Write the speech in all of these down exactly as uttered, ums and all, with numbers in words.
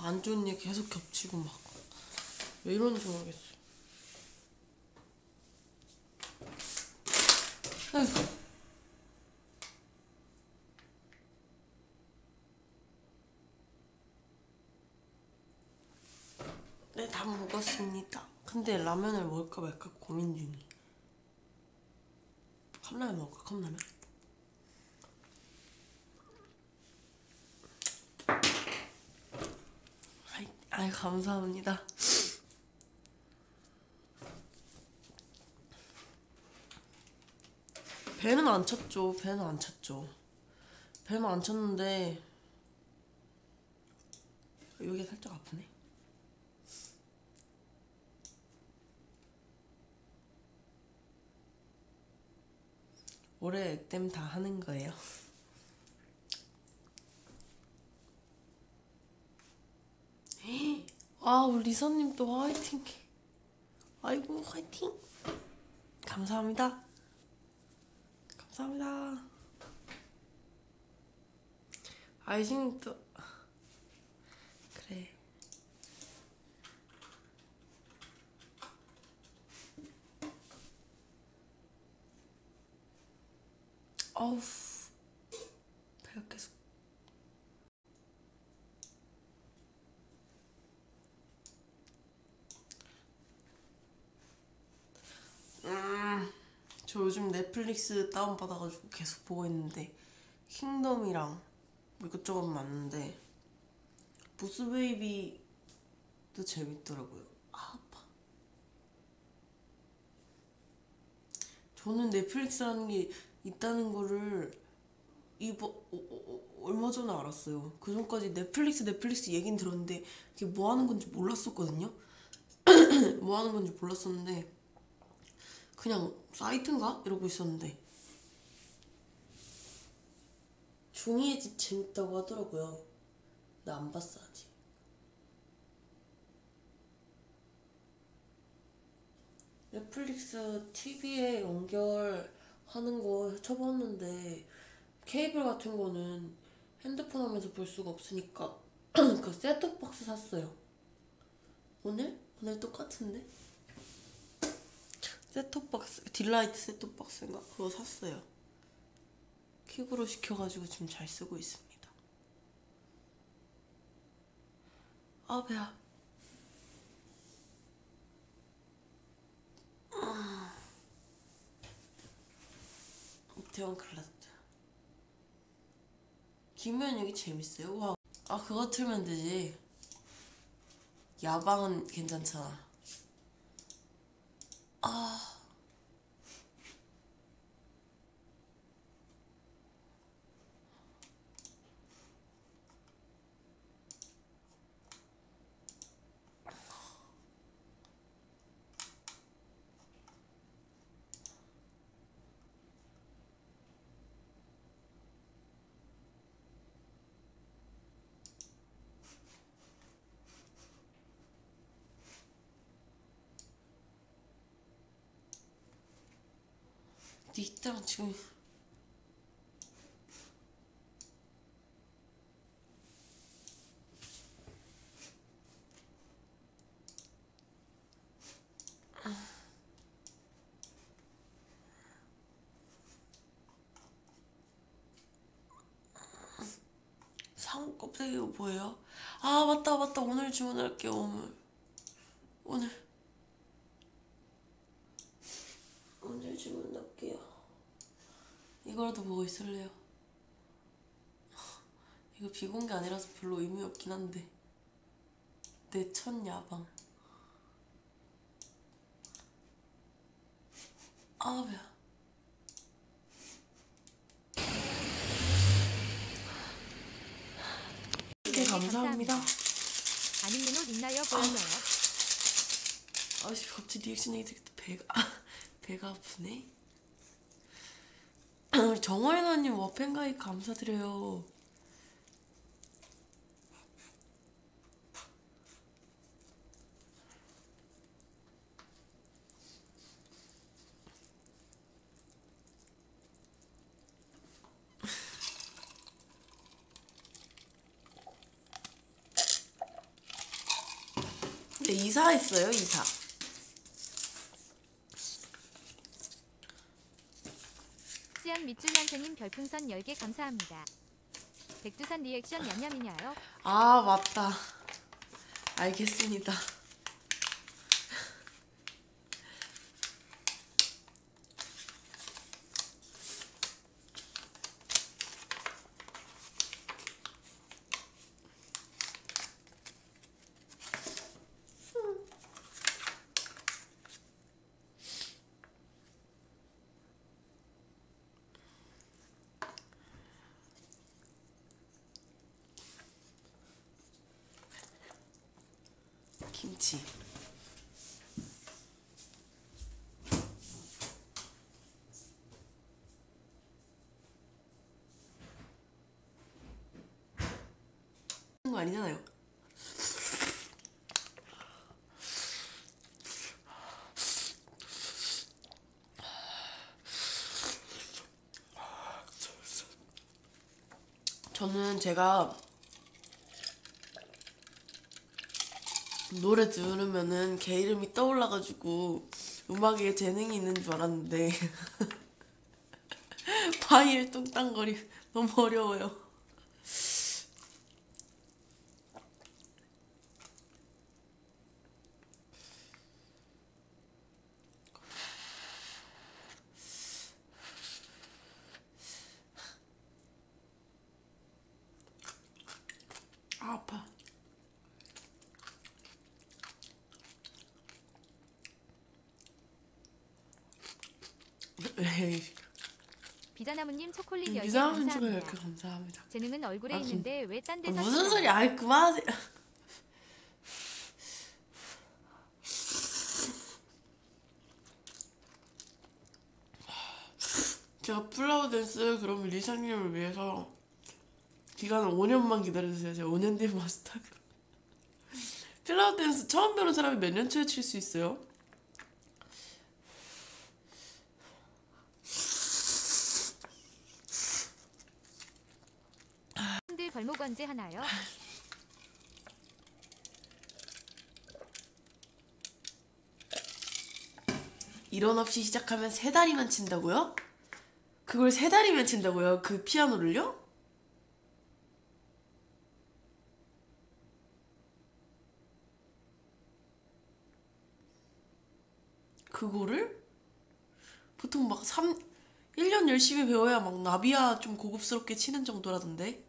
안 좋은 일 계속 겹치고 막 왜 이러는지 모르겠어. 아이고. 네, 다 먹었습니다. 근데 라면을 먹을까 말까 고민 중이. 컵라면 먹을까? 컵라면? 아이, 아이 감사합니다. 배는 안 찼죠. 배는 안 찼죠. 배는 안 찼는데 여기 살짝 아프네. 올해 액땜 다 하는 거예요. 아, 우리 리사님 또 화이팅. 아이고 화이팅. 감사합니다. 감사합니다. 아이싱 또 그래. 어우 배가 계속. 음, 저 요즘 넷플릭스 다운받아가지고 계속 보고 있는데 킹덤이랑 뭐 이것저것 많은데 보스베이비도 재밌더라고요. 아, 아파. 저는 넷플릭스라는 게 있다는 거를 이거 어, 어, 어, 얼마 전에 알았어요. 그 전까지 넷플릭스 넷플릭스 얘긴 들었는데 이게 뭐 하는 건지 몰랐었거든요. 뭐 하는 건지 몰랐었는데 그냥 사이트인가? 이러고 있었는데 종이의 집 재밌다고 하더라고요. 나 안 봤어 아직. 넷플릭스 티비에 연결하는 거 쳐봤는데 케이블 같은 거는 핸드폰 하면서 볼 수가 없으니까 그 셋톱박스 샀어요. 오늘? 오늘 똑같은데? 셋톱박스 딜라이트 셋톱박스인가? 그거 샀어요. 킥으로 시켜가지고 지금 잘 쓰고 있습니다. 아 배야. 이태원 클라스. 김현욱이 재밌어요? 와. 아 그거 틀면 되지. 야방은 괜찮잖아. 아 근데 이때랑 지금 상어 껍데기가 뭐예요? 아 맞다 맞다 오늘 주문할게요. 오늘 오늘 오늘 주문할게요. 이거라도 보고 있을래요? 이거 비공개 아니라서 별로 의미 없긴 한데 내 첫 야방. 아 배야. 네, 감사합니다. 안 입는 옷 있나요? 보여줘요. 아씨 갑자기 리액션 얘기 듣고 배가 배가 아프네. 우리 정화연아님 워펜가입 감사드려요. 제 이사했어요, 이사. 찌양 밑줄 선생님 별풍선 열 개 감사합니다. 백두산 리액션 냠냠이냐요? 아, 맞다. 알겠습니다. 김치. 하는 거 아니잖아요. 저는 제가 노래 들으면은 걔 이름이 떠올라가지고 음악에 재능이 있는 줄 알았는데 파일 뚱땅거리 너무 어려워요. 아, 아파. 에이, 비자나무님 초콜릿 열 개 이상한 소리 이렇게 감사합니다. 감사합니다. 재능은 얼굴에 아, 있는데 왜 딴 아, 데 무슨 사시나요? 소리? 아이, 그만하세요. 제가 플라워 댄스 그러면 리사님을 위해서 기간을 오 년만 기다려주세요. 제가 오 년 뒤에 마스터. 플라워 댄스 처음 배우는 사람이 몇 년 초에 칠 수 있어요? 형들 벌목 언제 하나요? 일원 없이 시작하면 세 다리만 친다고요? 그걸 세 다리면 친다고요? 그 피아노를요? 그거를? 보통 막 삼, 일 년 열심히 배워야 막 나비야 좀 고급스럽게 치는 정도라던데?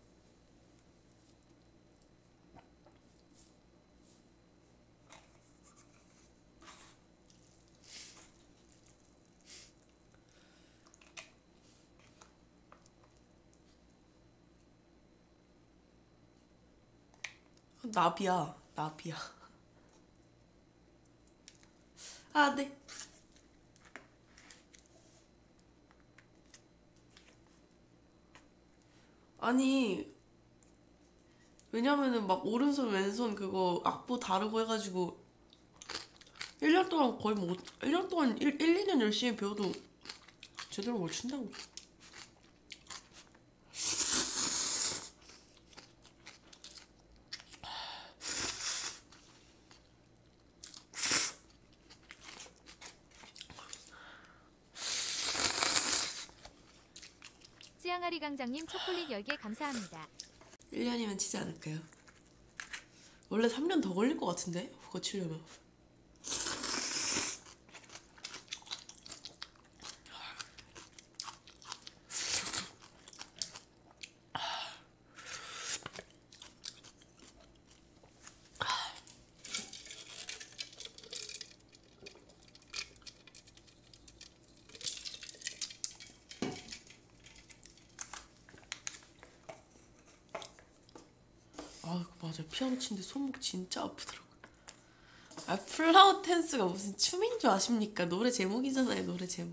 나비야, 나비야. 아, 네. 아니, 왜냐면은 막 오른손 왼손 그거 악보 다르고 해가지고 일 년 동안 거의 뭐 일 년 동안 일, 일, 이 년 열심히 배워도 제대로 못 친다고. 찌양아리 강장님 초콜릿 열 개 감사합니다. 일 년이면 치지 않을까요? 원래 삼 년 더 걸릴 것 같은데? 그거 치려면. 아, 맞아. 피아노 치는데 손목 진짜 아프더라고. 아, 플라워 댄스가 무슨 춤인 줄 아십니까? 노래 제목이잖아요, 노래 제목.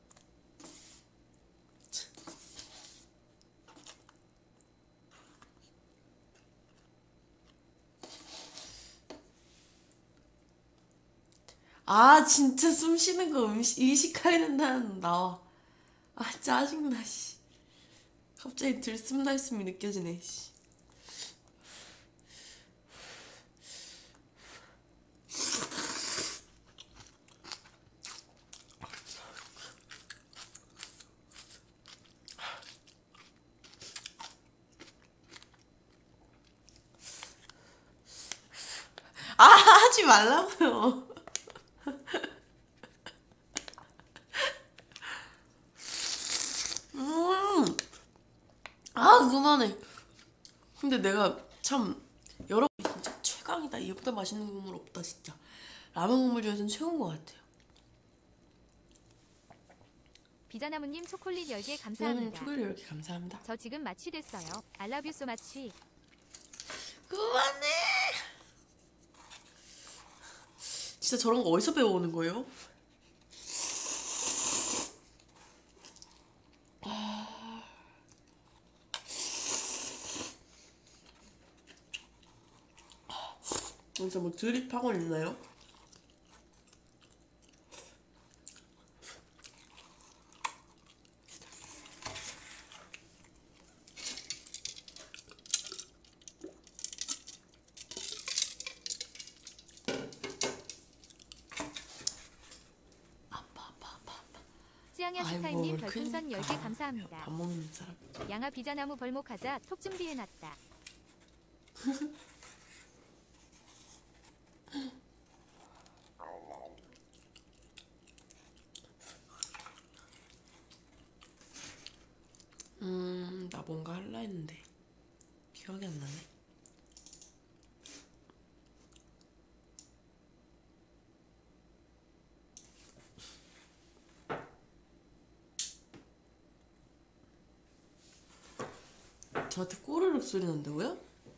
아, 진짜 숨 쉬는 거 음식, 의식하게 된다는 나와. 아, 짜증나, 씨. 갑자기 들숨날숨이 느껴지네, 씨. 하지 말라고요. 음, 아 그만해. 근데 내가 참 여러 진짜 최강이다. 이보다 맛있는 국물 없다 진짜. 라면 국물 중에서는 최고인 것 같아요. 비자나무님 초콜릿 열 개 여러분 감사합니다. 초콜릿 이렇게 감사합니다. 저 지금 마취 됐어요. 알라뷰 소 마취. 그만해. 진짜 저런 거 어디서 배워오는 거예요? 진짜 뭐 드립 학원 있나요? 찌양야 아이고, 슈타임님 별풍선 열 개 그러니까. 감사합니다. 밥 먹는 사람. 양아 비자나무 벌목하자 톡 준비해놨다. 음, 나 뭔가 할라 했는데 기억이 안 나네. 저한테 꼬르륵 소리 난다고요?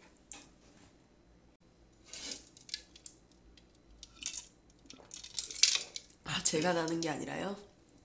아, 제가 나는 게 아니라요?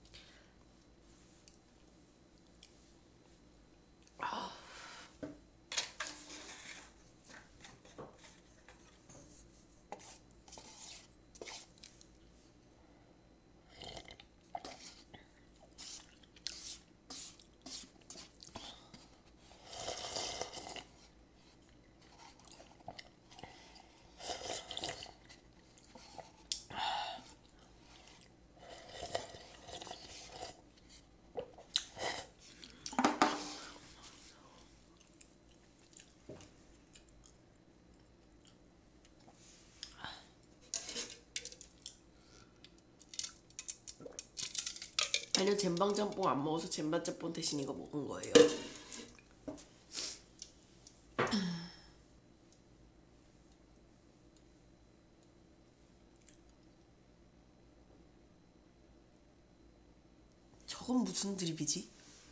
아니요, 잼방짬뽕 안 먹어서 잼반짬뽕 대신 이거 먹은 거예요. 저건 무슨 드립이지?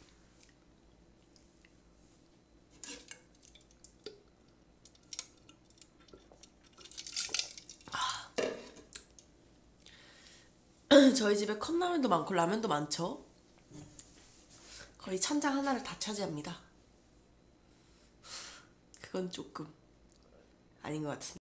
저희 집에 컵라면도 많고 라면도 많죠? 거의 찬장 하나를 다 차지합니다. 그건 조금 아닌 것 같은데.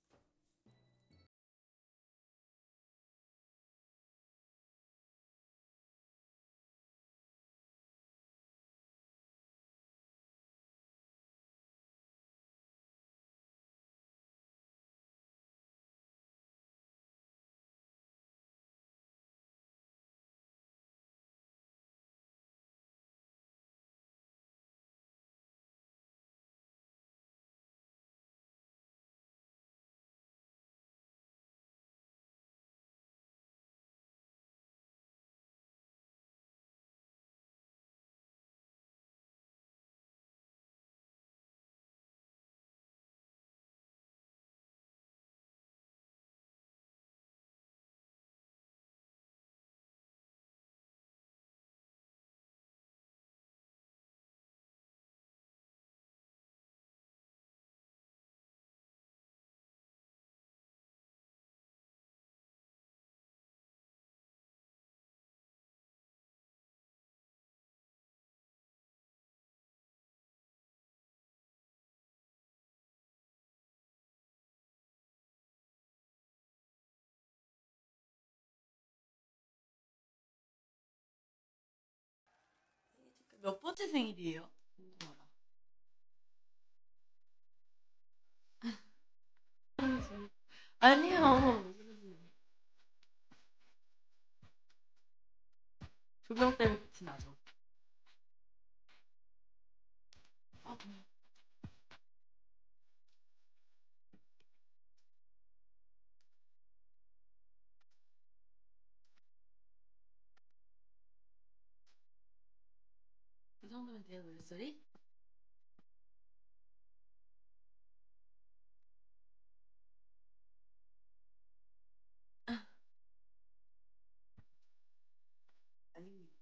몇 번째 생일이에요? 궁금하다. 아니요. 조명 때문에 빛이 나죠. 아, 정도면 돼요, 물소리? 아닙니다.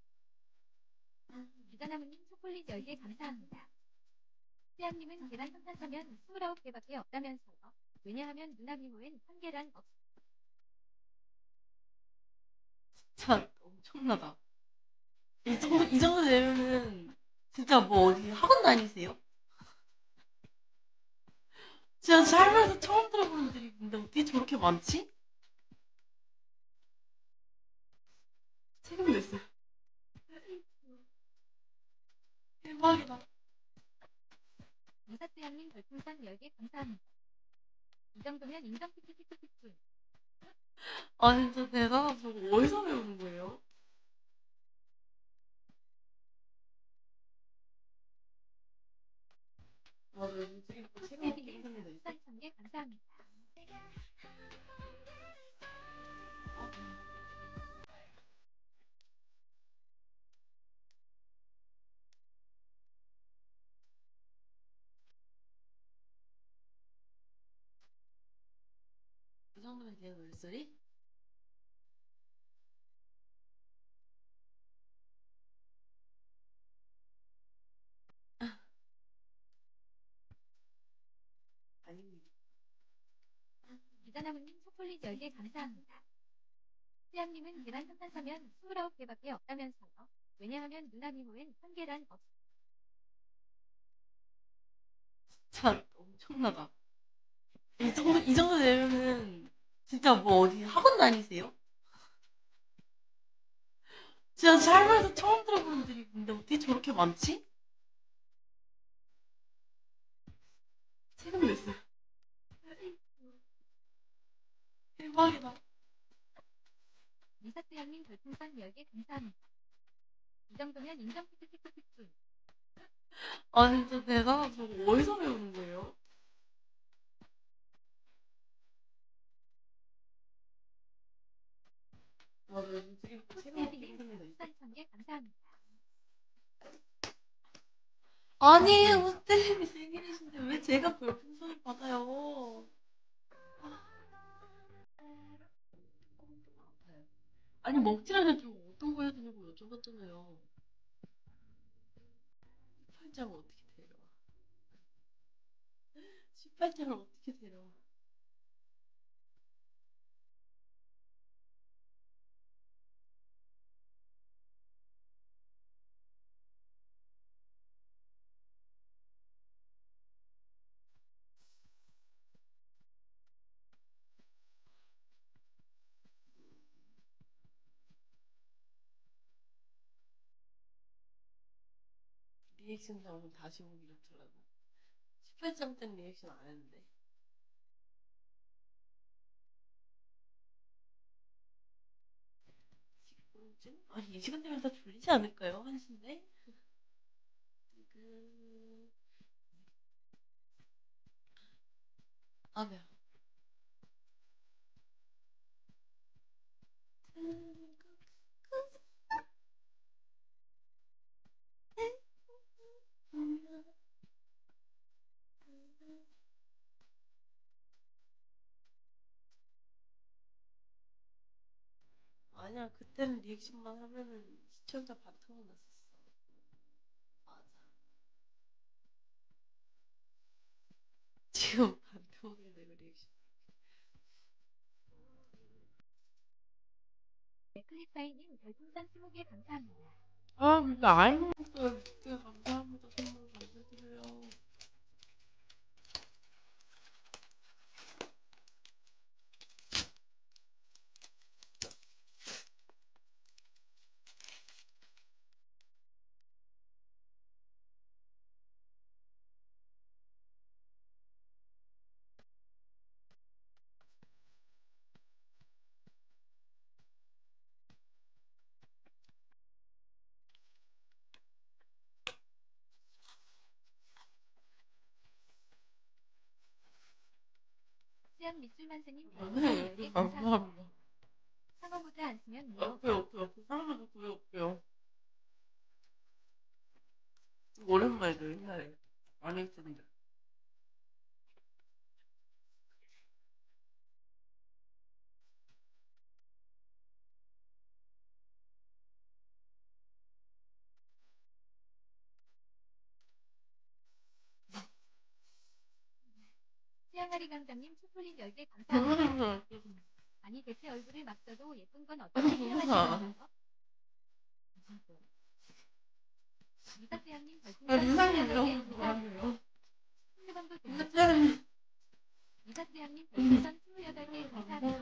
기다나무님 초콜릿 열 개 감사합니다. 수양님은 계란 삼 판 사면 스물아홉 개밖에 없다면서요. 왜냐하면 누나 미호엔 한 계란 없. 진짜 엄청나다. 이 정도, 이 정도 되면은 진짜 뭐 어디 학원 다니세요? 진짜 살면서 처음 들어보는 드립인데 어떻게 저렇게 많지? 책임냈어요. 대박이다. 무사수양님 별풍선 열 개 감사합니다. 이 정도면 인정 키키키키키. 아 진짜 대단하다. 저거 어디서 배우는 거예요? 맞아요. 솔직히 책임 먹기 세빈님 힘듭니다 이제. 별풍선 천 개 감사합니다. 이 정도면 돼요, 물소리? 아닙니다. 기다나무님 초콜릿 열 개 감사합니다. 수양님은 계란 삼 판 사면 스물아홉 개밖에 없다면서요. 왜냐하면 누나 미호엔 한 계란 없. 진짜 엄청나다. 이 정도, 이 정도 되면은 진짜 뭐 어디 학원 다니세요? 진짜 살면서 처음 들어보는 드립인데 어떻게 저렇게 많지? 책임냈어요. 대박이다. 미사수양님 별풍선 열 개 감사합니다. 이 정도면 인정 키키키키키. 아 진짜 대단하다. 저거 어디서 배우는 거예요? 맞아요. 솔직히 책임 먹기 세빈님 힘듭니다 이제. 별풍선 천 개 감사합니다. 아니 호스텔님이 생일이신데 왜 제가 별풍선을 받아요? 아니 먹지를 않고 어떤 거 해야 되냐고 여쭤봤잖아요. 십팔 장을 어떻게 데려? 십팔 장을 어떻게 데려? 리액션 장은 다시 보기로 들라고. 십팔 장 때는 리액션 안 했는데. 십 분쯤? 아니 이 시간 되면 다 졸리지 않을까요? 한 시인데? 그... 아 매워. 아니야 그때는 리액션만 하면은 시청자 반토막 났었어. 맞아. 지금 반토막이 되고 리액션. 맥클리파이님 별풍선 스무 개 감사합니다. 아 근데 아이님도 되게 감사합니다. 선물 감사드려요. 수양 밑줄만세님 별풍선 네, 열 개 감사합니다. 감사합니다. 상어 모자 안 쓰면 미워. 없어요, 없어요. 그 사람한테 구해 올게요. 오랜만에 옛날에 안 했는데. 수양아리 강장님 초콜릿 열 개 감사합니다. 아니 대체 얼굴을 막 써도 예쁜 건 어떻게 사용하시는 거죠? 이사수양님 별풍선 스물여덟 개 감사합니다. 핸드번도 등록. 이사수양님 별풍선 스물여덟 개 감사합니다.